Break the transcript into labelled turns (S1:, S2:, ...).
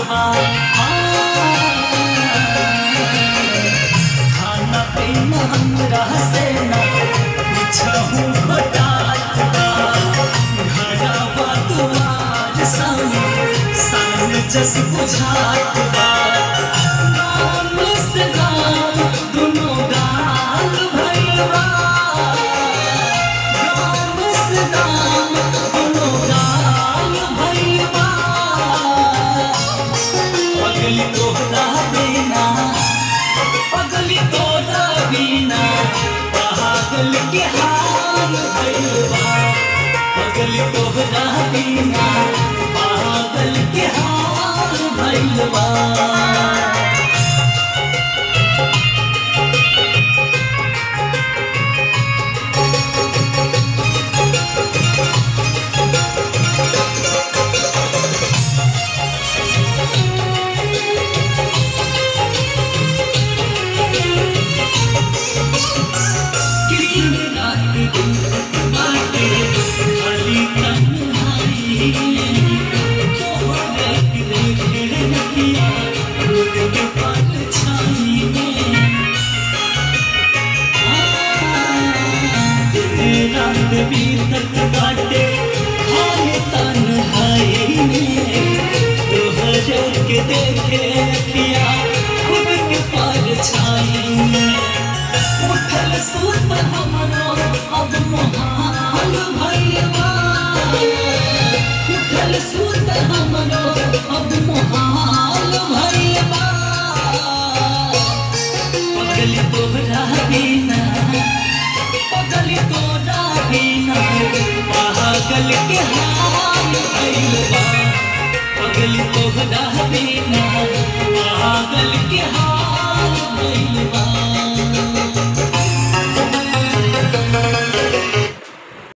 S1: बा। खाना पीना हमरा से ना कुछहु घटात बा। घरवा दुआर सान जस बुझात बा। गाम से गाम दुनो गाल भइल बा। गाम से गाम दुनो गाल भइल बा। पगली तोहरा बिना पगली तोहरा बिना पागल के हाल भइल बा। पगली तोहरा बिना पागल के हाल भइल बा। बीतत बाटे खाली तन्हाई में। तोहरे के देखे अखिया खुद के परछाई में। उठल सुत हमरो अब मोहाल भइल बा। उठल सुत हमरो अब मोहाल भइल बा। पगली तोहरा बिना पगली तोहरा बिना पागल के हाल भइल बा। पगली तोहरा बिना पागल के हाल